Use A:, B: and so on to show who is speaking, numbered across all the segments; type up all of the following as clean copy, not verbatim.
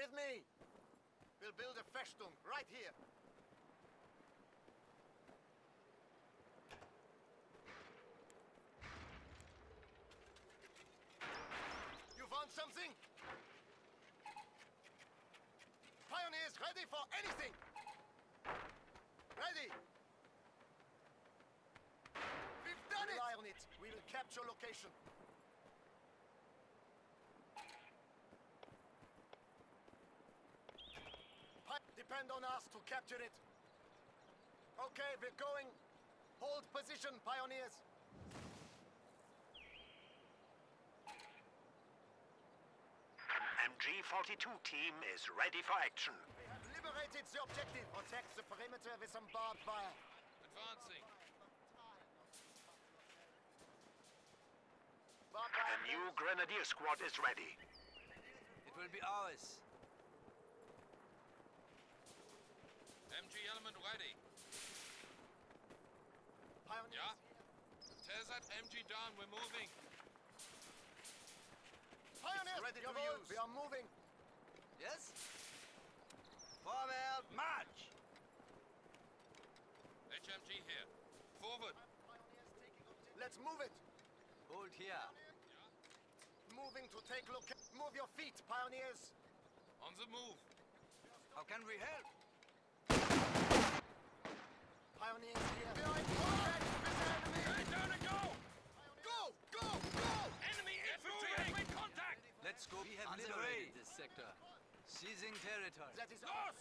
A: with me. We'll build a Festung right here. You want something? Pioneers ready for anything! Ready! We've done it! Rely on it. We will capture location. Depend on us to capture it. Okay, we're going. Hold position, pioneers.
B: MG42 team is ready for action.
A: We have liberated the objective. Protect the perimeter with some barbed wire.
C: Advancing.
B: The new Grenadier squad is ready.
D: It will be ours.
C: MG element ready.
A: Pioneers.
C: Yeah? Tell that MG down, we're moving.
A: Pioneers,
D: Ready to
A: jawohl,
D: use.
A: we are moving.
D: Yes? Forward, march!
C: HMG here. Forward.
A: Let's move it.
D: Hold here.
A: Moving to take location. Move your feet, pioneers.
C: On the move.
D: How can we help?
A: Pioneers here. We are in contact with the enemy.
C: Hey, down and go!
A: Go, go, go!
C: Enemy infantry has made contact!
D: Let's go. We have liberated this sector. Seizing territory.
A: That is
C: Los!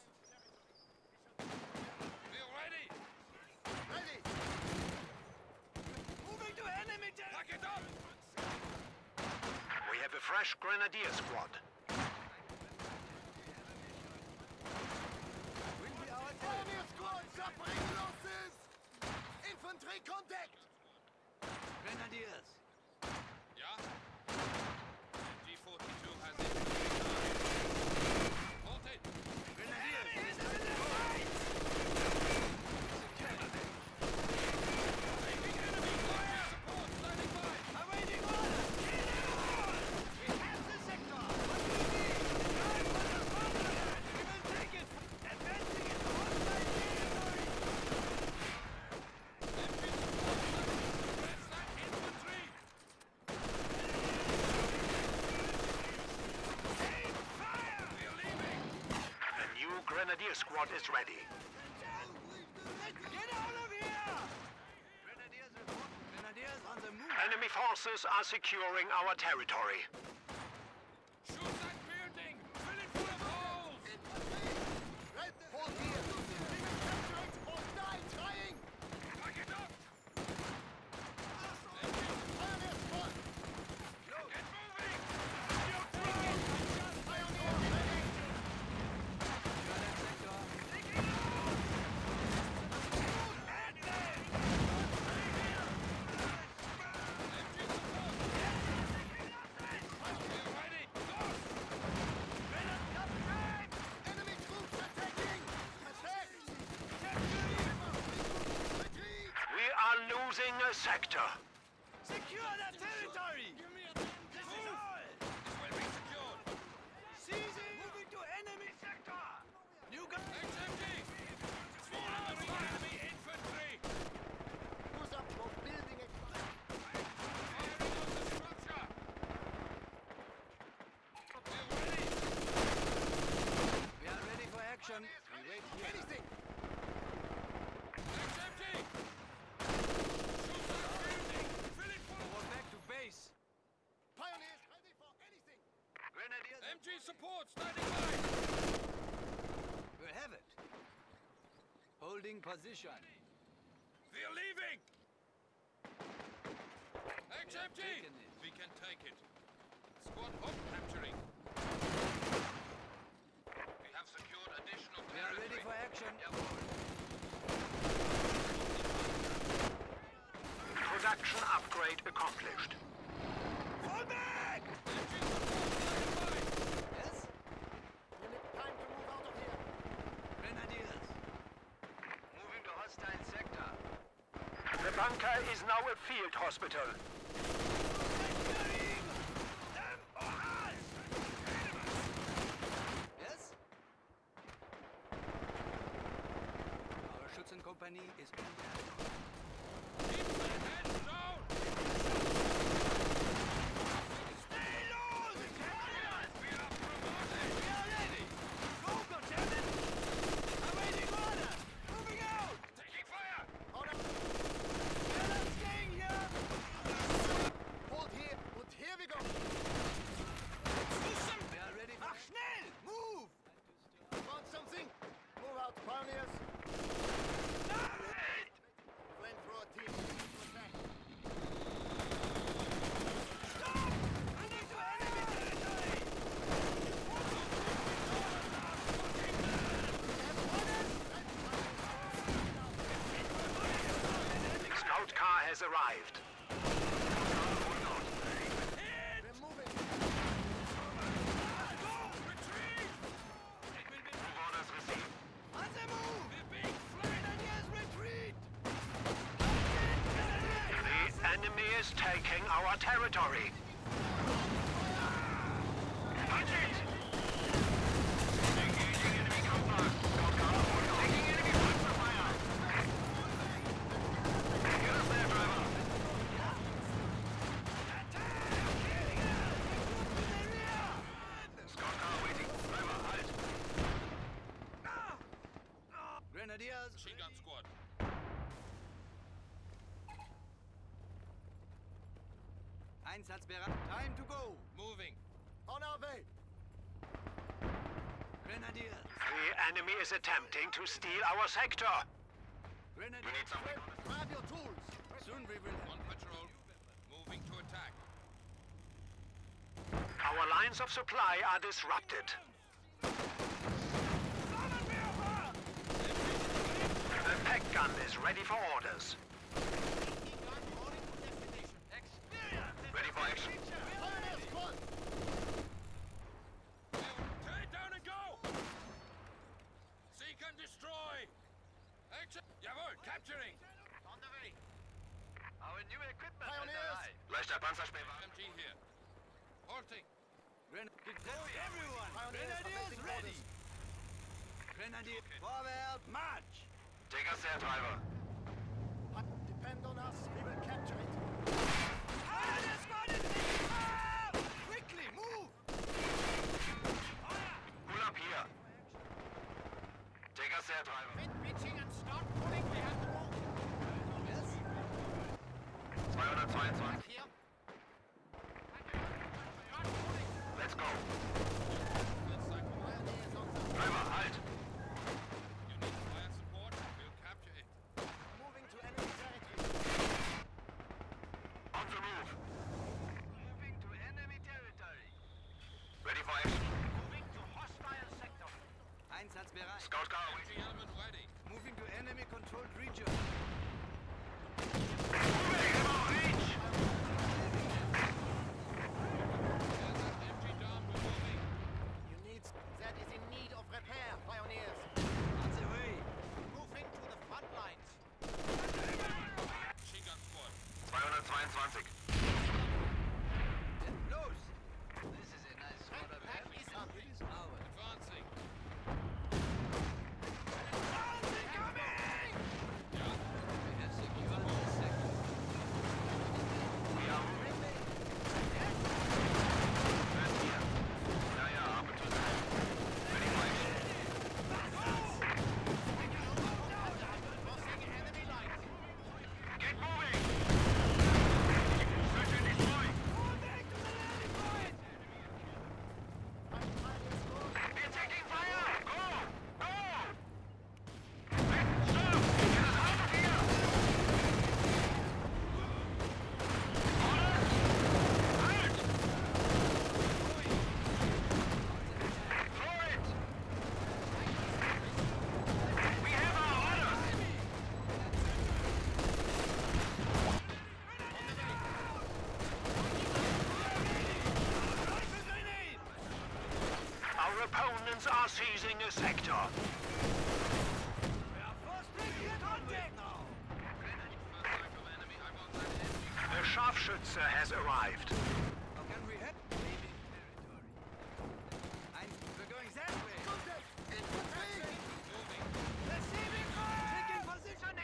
C: We're ready!
A: ready.
D: Moving to enemy
C: Pack it up!
B: We have a fresh Grenadier squad.
D: Will be our
A: Pioneer squad suffering losses. Infantry contact.
D: Grenadiers.
C: Yeah? MG42 has infantry target. Hold it!
D: Grenadiers.
C: Taking enemy fire! Support, standing by!
D: Awaiting orders. We have the sector. What do we need? Time for the fatherland. We will take it. Advancing into hostile territory.
C: MG support, press that infantry!
D: Aim fire.
C: We're leaving!
B: The new Grenadier squad is ready.
D: Get out of here. Grenadiers report. Grenadiers on the move.
B: Enemy forces are securing our territory.
C: Shoot that building! Fill it full of holes!
A: Right, hold here. We will capture it or die trying.
C: Pack it up!
A: Pioneer squad.
C: Get moving!
A: Pioneer ready. Enemy troops attacking. Attack. Retreat.
B: We are losing a sector.
D: Secure that territory! This is all!
C: Will be secured!
D: Seizing! Moving to enemy sector! You got...
C: HMG! Small enemy infantry!
A: Who's up for building it?
C: Firing on the structure! We're ready!
D: We are ready for action. We wait here.
A: Anything.
C: HMG! Shoot that building! Fill it full
D: Go
C: of...
D: back to base.
A: Pioneers ready for anything.
D: Grenadiers...
C: MG support standing by!
D: We'll have it. Holding position.
C: We're leaving! HMG!
D: taken it.
C: We can take it. Squad hop capturing. We have secured additional
D: We are ready for action.
B: Production upgrade accomplished.
D: Fall back!
C: MG support standing
D: Yes?
A: We need time to move out of here.
D: Grenadiers. Moving to hostile sector.
B: The bunker is now a field hospital.
D: Securing them or us! Yes? company is under.
C: Keep the heads down!
D: Stay low! We are promoted! We are ready! Go, Lieutenant! Awaiting orders! Moving out!
C: Taking fire!
A: Hold on.
D: We're not staying here!
A: Hold here. And here we go.
D: We are ready. Mach schnell! Move!
A: Want something? Move out, pioneers. Flamethrower team. to attack.
D: Stop! Running to enemy territory!
B: Scout car has arrived.
A: We're moving.
B: Move orders received.
D: On the move!
C: We're being flanked!
D: Grenadiers retreat!
B: The enemy is taking our territory. Punch it! Engaging enemy compound. Scout car taking enemy front for fire. Get us there, driver. Scout car waiting. Driver, halt.
D: Grenadiers!
C: Machine gun squad.
D: Einsatzbereit. Time to go!
C: Moving.
A: On our way.
D: Grenadiers!
B: The enemy is attempting to steal our sector.
D: Grenadiers!
B: something.
A: Grab your tools.
D: Soon we will
C: On patrol. Moving to attack.
B: Our lines of supply are disrupted. The PEC gun is ready for orders. Ready for action.
A: Pioneers, squad.
C: Tear it down and go! Seek and destroy! Action! Jawohl, capturing!
B: On the way. Our new equipment
A: Pioneers.
B: Leichter Panzerschmähwagen.
C: MG here. Halting!
D: Everyone!
A: Pioneers are
D: Grenadiers
A: placing
D: ready! Grenadiers, forward, march!
B: Take us there, driver.
A: Depend on us. We will capture it.
D: Fire squad is taking fire! Quickly, move!
B: Pull up here. Take us there, driver.
A: Pitching and start pulling. We have to move.
D: Yes?
B: 222.
A: Here.
B: Let's go.
C: Let's cycle.
A: Pioneers on the
B: Driver, halt.
C: You need fire support? We'll capture it.
A: moving to enemy territory.
B: On the move.
D: Moving to enemy territory.
B: Ready for action.
D: Moving to hostile sector. Einsatzbereit.
B: Scout car
C: MG
B: waiting.
C: element ready.
D: Moving to enemy controlled region.
B: Moving about reach.
C: There's that MG down, we're moving.
A: You need that is in need of repair, pioneers.
D: On the way.
A: Moving to the front lines.
C: Machine gun squad.
B: 222.
D: Los! This is a nice squad of
A: Pack is up.
D: It is ours.
C: Advancing.
D: Coming!
C: Yeah.
D: We have secured the sector.
B: We are moving. That's here. Yeah, up to that. Ready for action.
A: Crossing enemy lines.
B: Get moving. Search and destroy.
D: Back to the landing point!
A: Pioneers, go.
B: We're taking fire. Go. Go. Hey, stop. Get us out of here. Orders. Halt. Throw it. We have our orders.
D: Rifle grenade!
B: Our opponents are seizing a sector.
D: We are forced to get contact now!
C: First cycle enemy. I'm on that MG.
B: The Scharfschütze has arrived.
D: How can we help? Leaving territory. We're going that way.
A: Contact. Infantry.
C: Moving.
D: Receiving fire! Taking position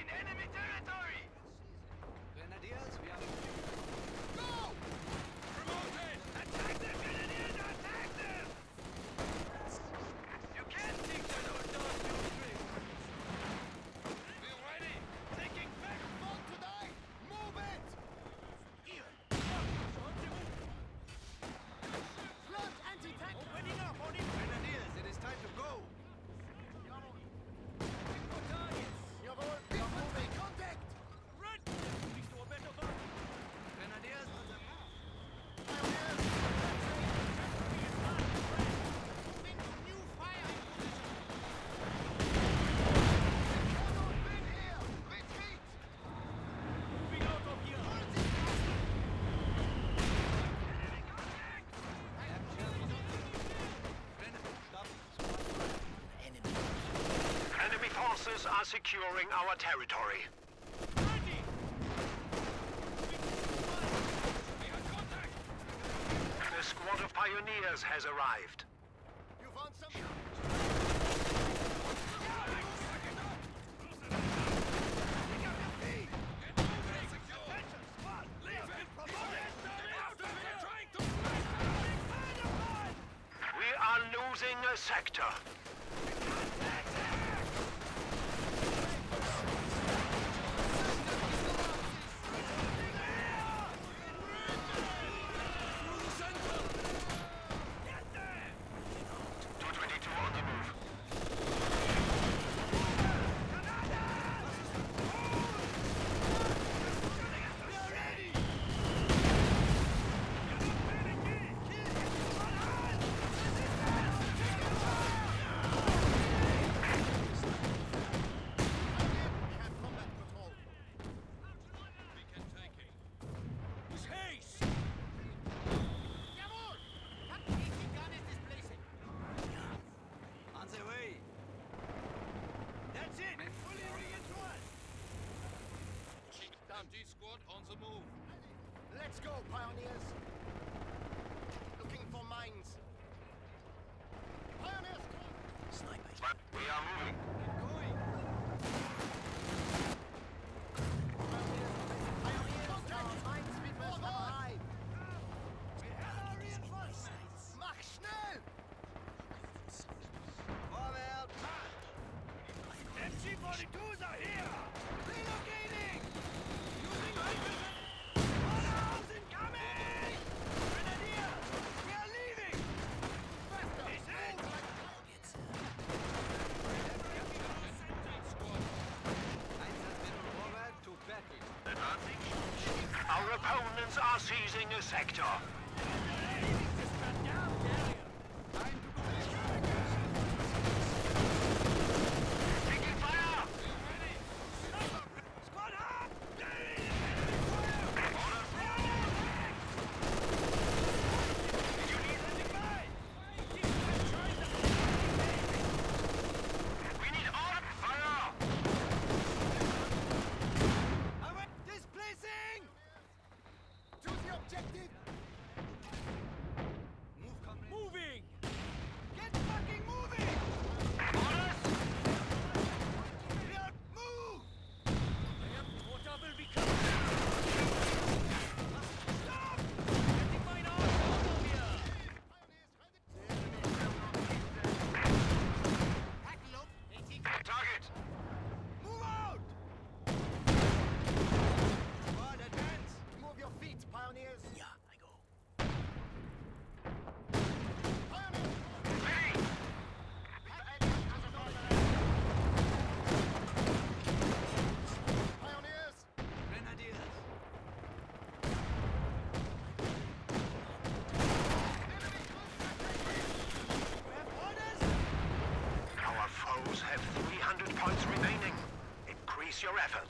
E: securing our territory.
D: Ready!
C: We have contact!
E: The squad of pioneers has arrived.
A: You want some?
C: Get moving! Secure!
D: Attention, squad! Leave it! Promoted!
C: Stay out of here! Trying to...
D: Big fire upon!
E: We are losing a sector.
C: Through the center!
D: Get there!
E: 222 on the move.
D: We are ready! You're not panicking! Kill everyone else!
A: We have combat patrol.
C: We can take it. With haste!
A: Jawohl! Captain gun is displacing.
D: On the way! That's it! Fully reinforced!
C: MG squad on the move.
A: Let's go, pioneers. Looking for mines. Pioneers! Snipers.
E: We are moving.
D: Going!
A: Pioneers! Contact! Mines sweepers have arrived.
D: We have our reinforcements!
A: Mach schnell!
D: Vorwärts! Marsch! MG-42s are here! Relocating! Using rifles! Orderhouse incoming! Grenadiers! We are leaving!
A: Faster!
D: Is it?
C: Squad.
D: Einsatzmittel forward to battle.
E: Our opponents are seizing a sector. Taking fire!
D: Squad up!
E: We need all fire!
D: Displacing!
A: To the objective!
D: Moving! Get fucking moving!
E: Orders!
D: We are move! Water will be coming! Stop! Getting mine out over here!
E: Target!
D: Move out! Squad, advance!
A: Move your feet, pioneers! Yeah, I go. Pioneers!
E: Ready!
A: Pioneers!
D: Grenadiers! We have orders!
E: Our foes have 300 points remaining. Increase your efforts.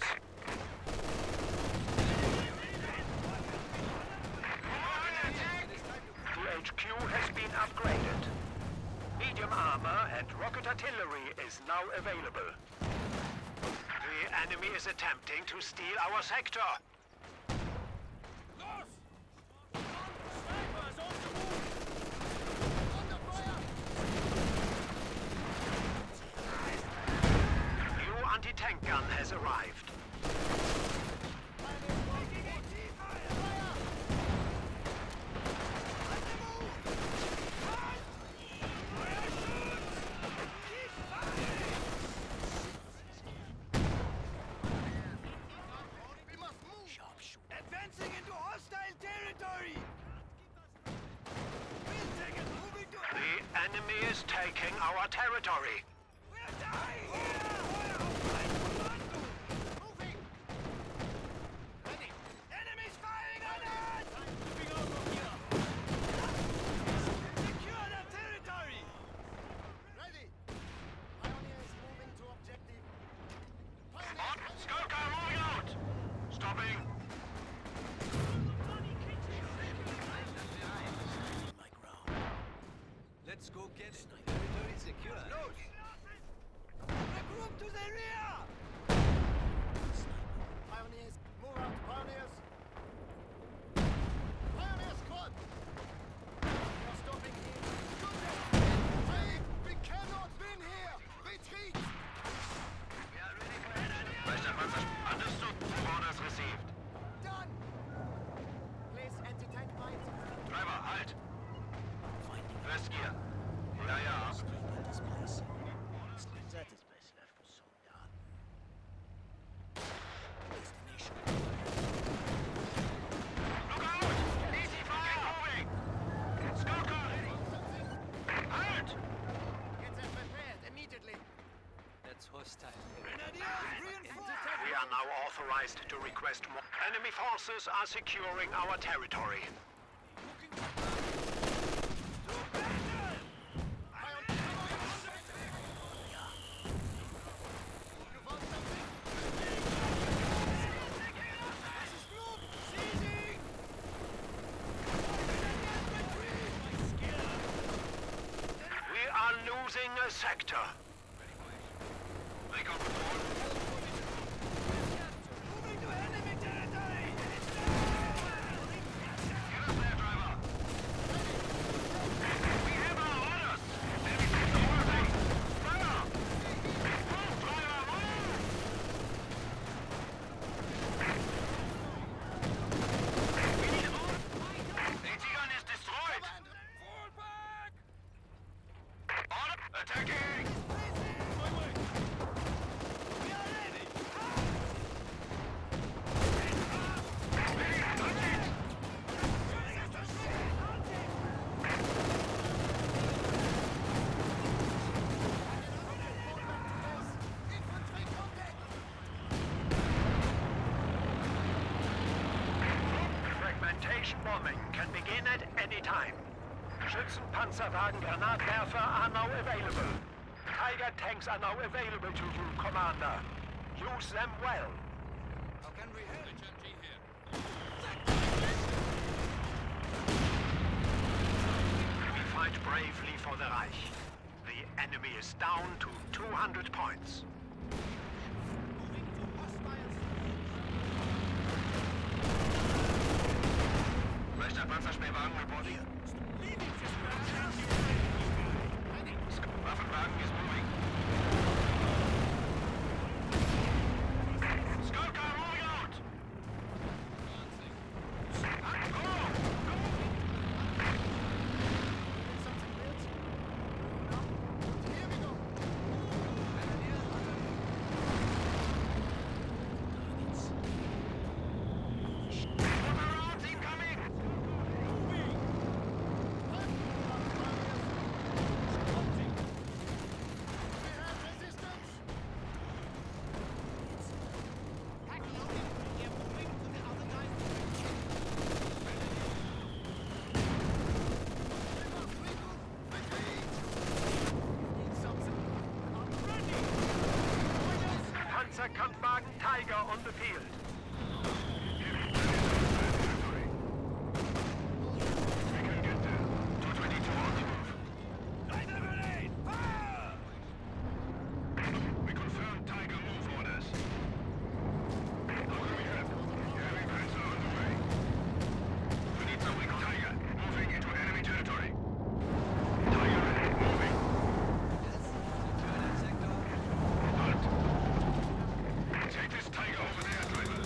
E: The HQ has been upgraded. Medium armor and rocket artillery is now available. The enemy is attempting to steal our sector.
C: Los!
D: Snipers on the move!
A: Under fire!
E: New anti-tank gun has arrived.
A: Pioneers!
D: Taking AT fire!
A: Fire!
D: On the move! Halt! Fire shoots! Keep firing!
A: We must move!
D: Advancing into hostile territory! We'll take it! Moving to...
E: The enemy is taking our territory.
D: We're dying here! Commando!
A: Moving! Ready!
D: Enemies firing on us! Moving out from here! Secure the territory!
A: Ready! Pioneers moving to objective.
E: On!
A: Pioneers!
E: Scout car moving out! Stopping!
D: Let's go get it. Territory secure. Close! Regroup to the rear!
E: authorized to request more. Enemy forces are securing our territory. We are losing a sector.
B: Make up the board.
D: Moving to enemy territory!
B: Get us there, driver. We have our orders. Enemy sector working. Fire! Move, driver, move! We need to move. AT gun is destroyed.
C: Fall back!
B: Order. Attacking.
D: We are ready!
E: Fragmentation bombing can begin at any time. Schützenpanzerwagen Granatwerfer are now available. Tiger tanks are now available to you, Commander. Use them well.
D: How can we help?
C: HMG here.
E: We fight bravely for the Reich. The enemy is down to 200 points.
D: Moving to hostile.
B: Leichter Panzerschmähwagen reporting.
D: Leaving this
B: Waffenwagen is moving. Scout car rolling out! Go!
A: Here we go.
B: Water rounds incoming!
A: We have resistance. We must regroup. Retreat. Need something. I'm ready.
E: Panzerkampfwagen Tiger on the field.
B: We can get there. 222 on the move.
D: Light a grenade! Fire!
B: We confirm Tiger move orders. How do we have? Heavy panzer on the way. We need some wing. Tiger, moving into enemy territory. Tiger, moving. Halt. Take this Tiger over there, driver.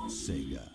F: Sega.